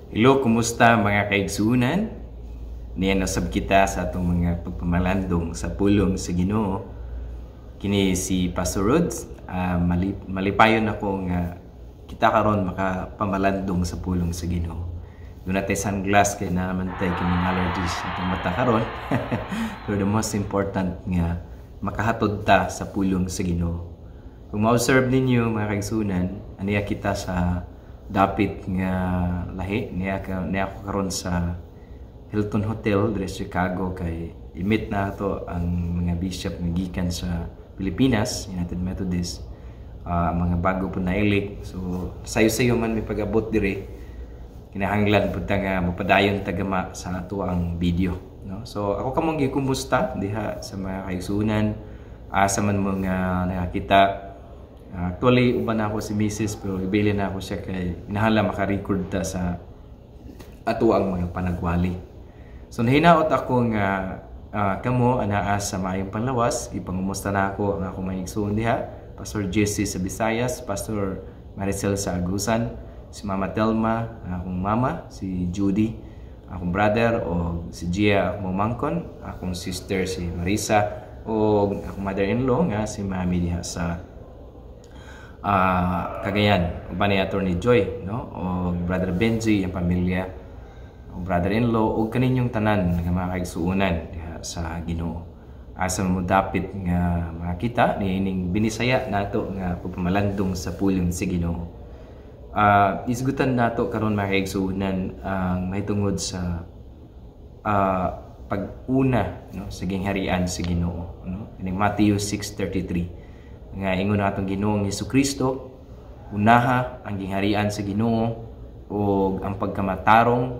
Hello, kumusta mga kaigsunan? Niyan nasab kita sa atong mga pagpamalandong sa pulong sa Ginoo. Kini si Pastor Rods. Malipayon ako nga kita karon makapamalandong sa pulong sa Ginoo. Doon natin sunglass kay naman tayo kining allergies atong mata karon. Pero the most important nga makahatod ta sa pulong sa Ginoo. Kung ma-observe ninyo mga kaigsunan, aniya kita sa dapit nga lahi niya ako karon sa Hilton Hotel diri sa Chicago kay imit na to ang mga bishop nga gikan sa Pilipinas, United Methodist, mga bago po nailig. So sayo-sayo man may pag-abot diri, kinahanglan pud ta nga mapadayon tagama sa ato ang video, no? So ako kamong gikumusta diha sa mga kaigsunan, asa man mo nga nakakita. Actually, uban na ako si Mrs. pero ibili na ako siya kay nahala maka-record ta sa ato ang mga panagwali. So nahinaot ako nga kamo anaa sa maayong panlawas, ipangumusta na ako ang akong maigsoon diha, Pastor Jesse sa Visayas, Pastor Maricel sa Agusan, si Mama Telma, akong mama, si Judy, akong brother o si Gia akong mamangkon, akong sister si Marisa o akong mother-in-law nga si Mami diha sa Cagayan, uban ni Attorney Joy, no? O Brother Benji, ang pamilya, o brother-in-law, o kaninyong tanan nga mga kaigsuunan sa Ginoo. Asa mo dapit nga makita niining binisaya nato nga pagpamalandong sa pulong sa Ginoo. Isgutan nato karon mga kaigsuunan ang mahitungod sa pag-una, no, sa gingharian sa Ginoo, no? Ining Matthew 6:33. Nga ingon natong Ginoong Hesukristo, unaha ang gingharian sa Ginoo o ang pagkamatarong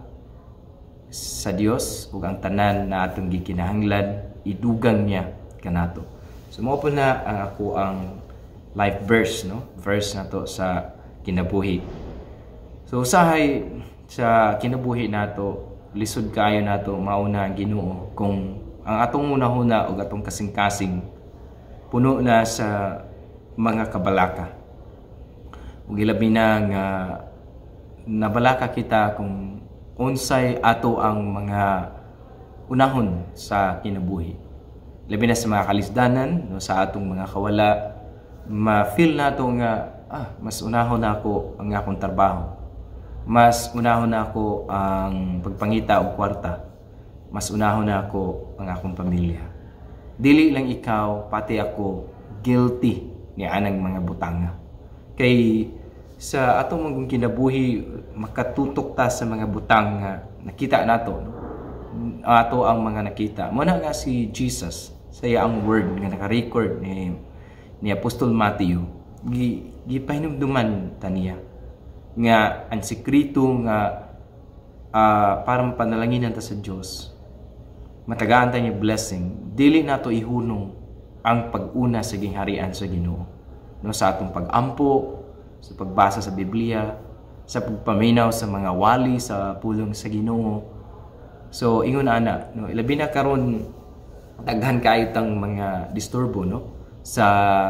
sa Dios ug ang tanan na atong gikinahanglan idugang niya kanato. So mao po na ang ako ang life verse, no? Verse nato sa kinabuhi. So usahay sa kinabuhi nato, lisod kaayo nato mauna ang Ginoo kung ang atong una-una ug atong kasing-kasing puno na sa mga kabalaka. Ug ilabi na nga nabalaka kita kung unsay ato ang mga unahon sa kinabuhi. Labi na sa mga kalisdanan, no, sa atong mga kawala, ma-feel nato nga mas unahon na ako ang akong trabaho. Mas unahon na ako ang pagpangita og kwarta. Mas unahon na ako ang akong pamilya. Dili lang ikaw, pati ako, guilty ni anang mga butanga. Kay sa atong mga kinabuhi, makatutok ta sa mga butang nga nakita nato, no? Ato ang mga nakita. Muna nga si Jesus, saya ang word nga naka-record ni Apostol Matthew, gipahinumduman taniya nga ang sekreto nga para mapanalanginan ta sa Dios, matagaan tayo yung blessing, dili nato ihunong ang pag-una sa gingharian sa Ginoo, no, sa atong pag-ampo, sa pagbasa sa Biblia, sa pagpaminaw sa mga wali sa pulong sa Ginoo. So ingon ana, no, ilabi na karon daghan kaayo tang mga disturbo, no, sa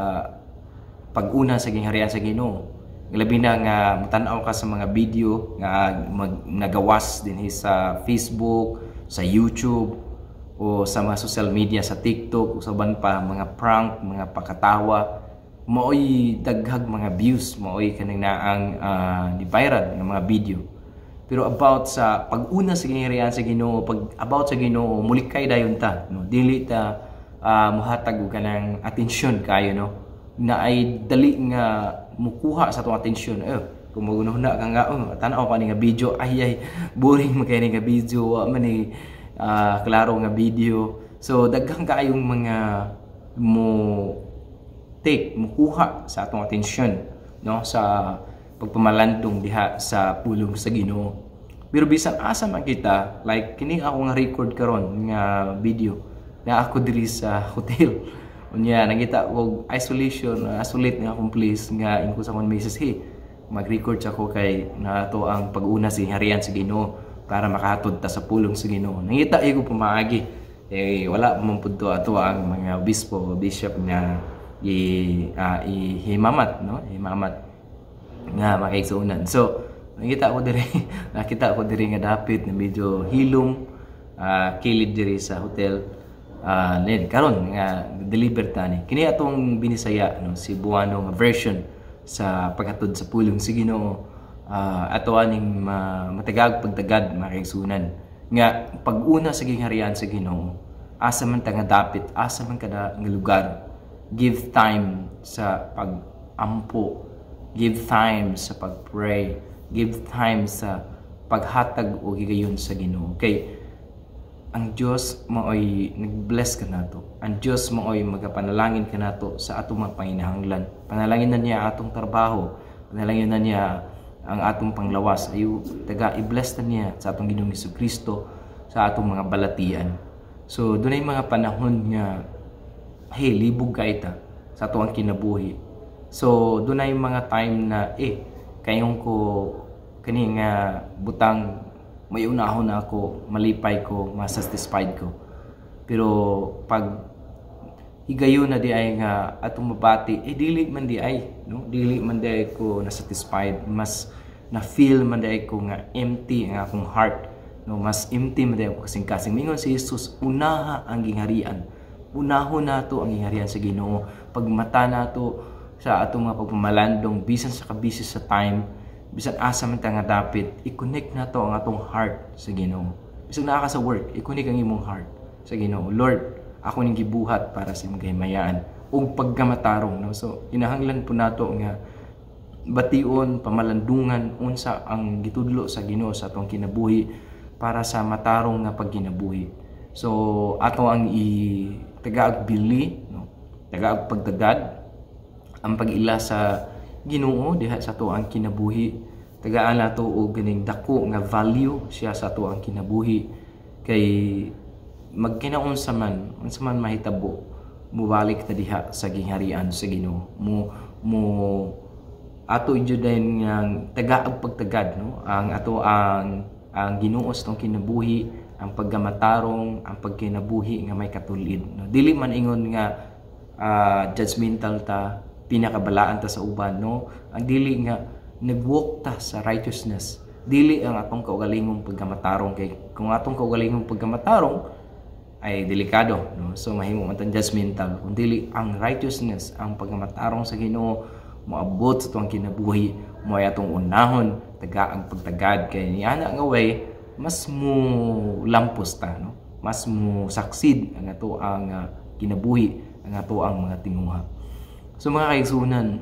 pag-una sa gingharian sa Ginoo. Ilabi na nga matan-aw ka sa mga video nga nagawas din sa Facebook, sa YouTube, o sa mga social media, sa TikTok, usaban pa mga prank, mga pakatawa, maoy daghag mga views, maoy kanang naang viral ng mga video. Pero about sa pag-una sa gingharian sa Ginoo, about sa Ginoo, mulikay dayon ta, no? Dili ta muhatag og kanang atensyon kayo, no, na ay dali nga mukuha sa atong atensyon. Kung magunahuna ka nga, tanaw ka ni nga video, ay boring magkay ni nga video, man ni klaro nga video. So daghang kaayong mga mukuha sa atong atensyon, no, sa pagpamalandong diha sa pulong sa Ginoo. Pero bisan asa man kita, like kini ako nga record karon nga video na ako diri sa hotel. Unya nakita og isolate nga akong place nga inko sa akong message, hey, mag-record ako kay nato ang pag-una sa harian sa Ginoo para makahatod ta sa pulong sa Ginoo. Nangita ko pumaagi, wala man pud to ato ang mga obispo, bishop nga himamat, no, himamat nga makaigsuunan. So nakita ko diri nga dapit na medyo hilom, kilid diri sa hotel. Karon nga deliver ta ni. Kini atong binisaya no, Cebuano nga version sa paghatod sa pulong sa Ginoo. Ato aning matagag pagtagad mga kaigsunan nga pag-una sa gingharian sa Ginoo, asa man ta nga dapit, asa man kada nga lugar, give time sa pag-ampo, give time sa pag-pray, give time sa paghatag o higayon sa Ginoo. Kay ang Dios maoy nag-bless ka nato. Ang Dios maoy magapanalangin ka nato sa atong mga panginahanglan. Panalangin na niya atong trabaho, panalangin na niya ang atong panglawas. Ayo taga i-bless na niya sa atong Ginoong Hesukristo, sa atong mga balatian. So dunay mga panahon nga libog ka ita sa atong kinabuhi. So dunay mga time na kayong ko kani nga butang may unahon na ako, malipay ko, masatisfied ko. Pero pag higayon na di ay nga atong mabati, dili man di ay, no? Dili man di ay ko na-satisfied, mas na-feel man di ay ko nga empty ang akong heart, no? Mas empty man di ako kasing-kasing. Mingon si Jesus, unaha ang gingharian. Unahon nato ang gingharian sa Ginoo. Pagmata nato sa atong mga pagmamalandong, bisan sa kabisi sa time, bisan asa man ta nga dapit, i-connect nato ang atong heart sa Ginoo. Bisan naa ka sa work, i-connect ang imong heart sa Ginoo. Lord, ako ning gibuhat para sa imong kahimayaan ug pagkamatarong, no? So kinahanglan po nato nga bation, pamalandungan unsa ang gitudlo sa Ginoo sa atong kinabuhi para sa matarong nga pagkinabuhi. So ato ang tagaag bili, no? Tagaag pagdagad ang pag-ila sa Ginoo diha sa ato ang kinabuhi. Tagaan nato og ganing dako nga value siya sa ato ang kinabuhi. Kay magkinaunsa man, unsa man mahitabo, mubalik ta diha sa gingharian sa Ginoo. Mo ato ijudayn nga tagaag pagtagad, no? Ang ato ang Ginoo sa tong kinabuhi, ang pagkamatarong, ang pagkinabuhi nga may katulid, no? Dili man ingon nga judgmental ta, pinakabalaan ta sa uban, no? Ang dili nga nag-walk ta sa righteousness, dili ang atong kaugalingong pagkamatarong. Kay kung atong kaugalingong pagkamatarong ay delikado, no? So mahimo man tan judgmental. Kung dili ang righteousness, ang pagkamatarong sa Ginoo, moabot sa tuwang kinabuhi, mo ay atong unahon tagaang pagtagad. Kay niana nga way mas mo lampos ta, no? Mas mo succeed ang ato ang kinabuhi, ang ato ang mga tinguha. So mga kaigsunan,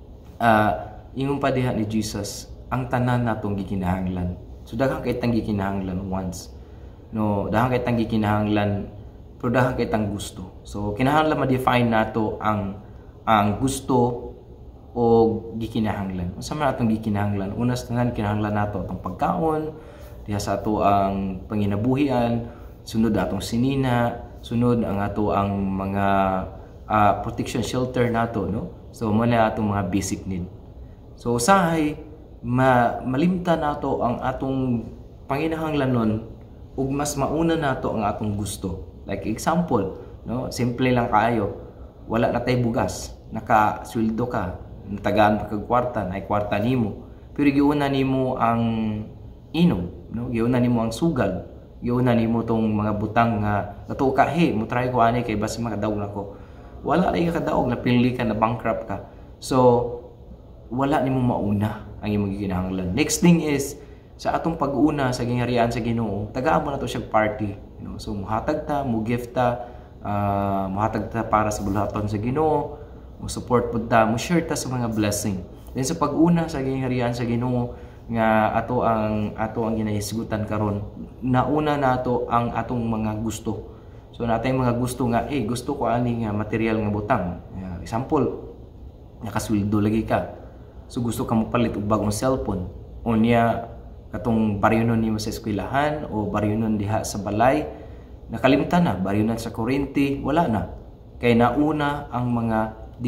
ingon pa diha ni Jesus, ang tanan natong gikinahanglan. So daghang kay tang gikinahanglan once, no? Daghang kay tang gikinahanglan, pero daghang kay tang gusto. So kinahanglan ma-define nato ang gusto o gikinahanglan. Unsa man atong gikinahanglan? Unas tanan kinahanglan nato atong pagkaon diha sa ato ang panginabuhian, sunod atong sinina, sunod ang ato ang mga protection shelter nato, no? So mo na atong mga basic need. So usahay malimtan nato ang atong panginahanglanon ug mas mauna nato ang atong gusto. Like example, no? Simple lang kaayo. Wala na tay bugas, naka-sweldo ka, natagaan pa kag kwarta, nay kwarta nimo. Pero giuna nimo ang inom, no? Giuna nimo ang sugal, giuna nimo tong mga butang nga nato ka, mo try ko ani kay basi makadaog nako. Wala lagi ka kadaog, napili ka, na bankrupt ka. So wala nimo mauna ang imong gikinahanglan. Next thing is sa atong pag-una sa gingharian sa Ginoo, tagaan mo na to siya party, you know? So muhatag ta, mo gift ta, muhatag ta para sa bulaton sa Ginoo, mo support pud ta, mo share ta sa mga blessing. Then sa pag-una sa gingharian sa Ginoo nga ato ang ginahisgutan karon, nauna nato ang atong mga gusto. So natay mga gusto nga, gusto ko ani nga material nga butang. Example, nakasweldo lagi ka. So gusto ka mo palit og bagong cellphone. Unya katong baryonon nimo sa eskwelahan o baryonon diha sa balay, nakalimutan na, baryonon sa kuryente, wala na. Kay nauna ang mga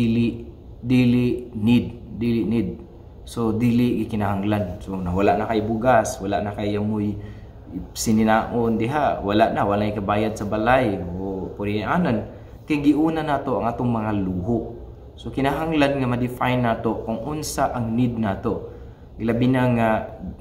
dili need. So dili gikinahanglan. So wala na kay bugas, wala na kay amoy sininaon diha, wala na kabayad sa balay o purianan. Kay giuna nato ang atong mga luho. So kinahanglan nga ma-define nato kung unsa ang need nato. Ilabi na nga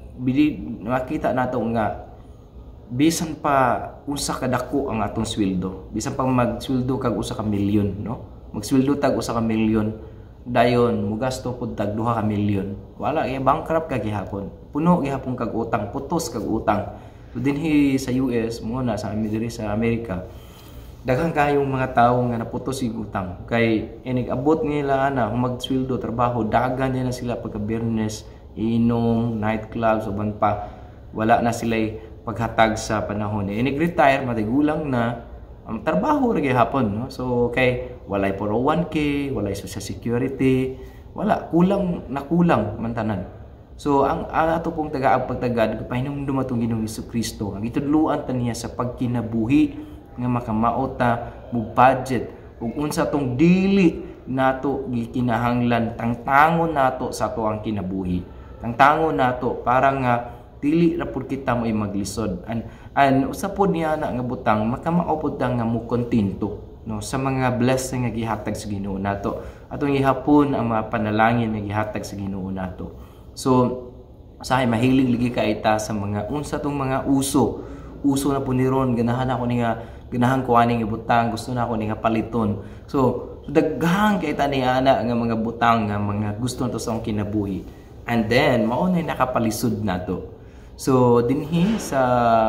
makita nato nga bisan pa usa ka dako ang atong sweldo, bisan pa magsweldo kag usa ka milyon, no? Magsweldo tag usa ka milyon, dayon mugasto pud tag 2 ka milyon, wala bankrupt ka gihapon, puno gihapon kag utang, putos kag utang. So dinhi sa US mo na sa diri sa Amerika, daghang kayong mga tawo nga naputos sig utang kay abot nila ana magsweldo trabaho, dagan na sila pagka Biyernes, inom, nightclubs uban pa, wala na sila paghatag sa panahon. Retire matigulang na ang trabaho ra gihapon, no? So kay walay 401k, walay social security, wala, kulang man tanan. So ang ato pong pagtagad pahinumdum atong Ginoong Hesukristo, ang itudluan ta niya sa pagkinabuhi nga makamaot ta mo budget ug unsa tong dili nato gikinahanglan tangtangon nato sa ato ang kinabuhi. Tangtangon nato para nga dili ra pud kita mo'y maglisod. And usa pod niya na nga butang makamao pod nga mo kontento, no, sa mga blessing nga gihatag sa Ginoo nato. Atong ihapon ang mga panalangin nga gihatag sa Ginoo nato. So usahay mahilig ligi ka ita sa mga unsa tong mga uso na po ni ron, ganahan ako ganahan ko aning ibutang, gusto na ako ni paliton. So daghang kay ta ni ana nga mga butang nga mga gusto nato sa akong kinabuhi. And then mao na nakapalisod nato. So dinhi sa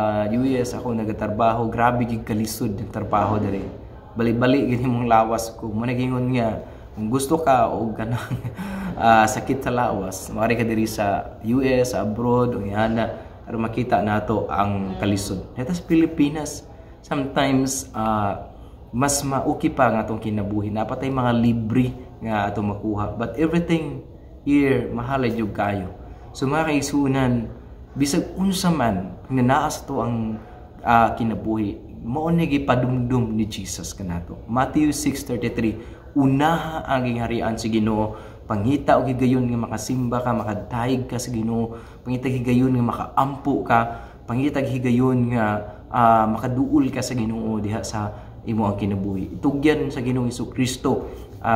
US ako nagatrabaho, grabe gid kalisod yung trabaho diri. Bali-bali gid mong lawas ko. Mo nagingon nga kung gusto ka og kanang sakit sa lawas, mari ka diri sa US, sa abroad, o yana aron makita nato ang kalisod. Dito sa Pilipinas, sometimes mas mauki pa nga atong kinabuhi. Napatay mga libre nga atong makuha. But everything here mahal jud kayo. So mga kaigsunan, bisag unsa man nga naa sa to ang kinabuhi, mao ni gipadumdum ni Jesus kanato. Matthew 6:33, unaha ang giharian si Ginoo, pangita og higayon nga makasimba ka, makadayeg ka sa Ginoo, pangita higayon nga makaampo ka, pangita higayon nga makaduol ka sa Ginoo diha sa imo ang kinabuhi. Itugyan sa Ginoong Hesukristo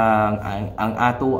ang ato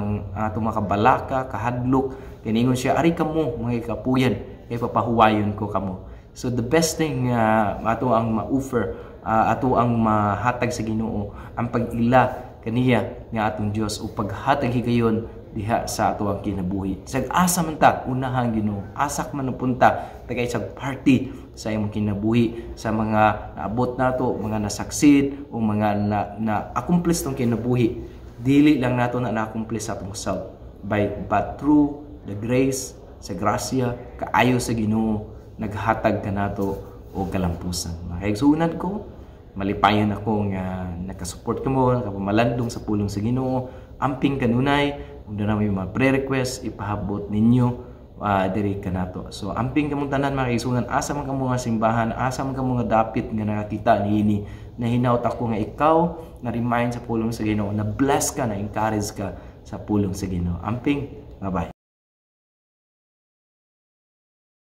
makabalaka, kahadlok. Kiningon siya, ari kamo mga kapuyan, kay papahuwayon ko kamo. So the best thing ato ang ma-offer, ato ang mahatag sa Ginoo, ang pag-ila kaniya nga atong Dios o paghatag higayon diha sa ato ang kinabuhi. Sag asa man ta unahang Ginoo, asak man punta tagay sa party sa imong kinabuhi, sa mga naabot nato, mga nasaksid o mga na-accomplish tong kinabuhi. Dili lang nato na na-accomplish sa atong self but through the grace, sa grasya, kaayo sa Ginoo, naghatag ka nato o kalampusan. Makaigsunan ko, malipayon ako nga nakasupport ka mo, nakapamalandong sa pulong sa Ginoo, amping kanunay, kung na may mga pre-request, ipahabot ninyo, diri ka nato. So, amping ka mong tanan, makaigsunan, asa man ka mga simbahan, asa man ka mga dapit nga nakakita niini, na hinaut ako nga ikaw, na-remind sa pulong sa Ginoo, na bless ka, na encourage ka sa pulong sa Ginoo. Amping, bye-bye.